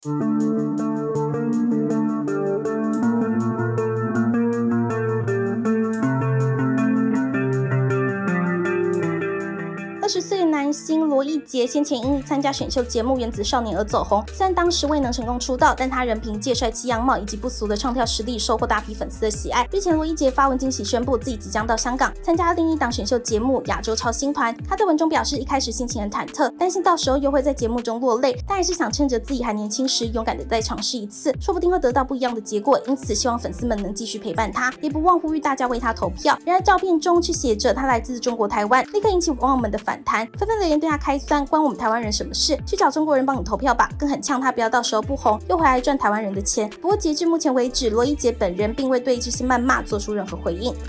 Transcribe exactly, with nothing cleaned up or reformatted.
二十岁的男星罗一杰先前因参加选秀节目《原子少年》而走红，虽然当时未能成功出道，但他仍凭借帅气样貌以及不俗的唱跳实力收获大批粉丝的喜爱。日前，罗一杰发文惊喜宣布自己即将到香港参加另一档选秀节目《亚洲超星团》。他在文中表示，一开始心情很忐忑，担心到时候又会在节目中落泪，但还是想趁着自己还年轻时，勇敢的再尝试一次，说不定会得到不一样的结果。因此，希望粉丝们能继续陪伴他，也不忘呼吁大家为他投票。然而，照片中却写着他来自中国台湾，立刻引起网友们的反弹，纷纷留言对他开酸，关我们台湾人什么事？去找中国人帮你投票吧，更很呛他不要到时候不红，又回来赚台湾人的钱。不过截至目前为止，罗一杰本人并未对这些谩骂做出任何回应。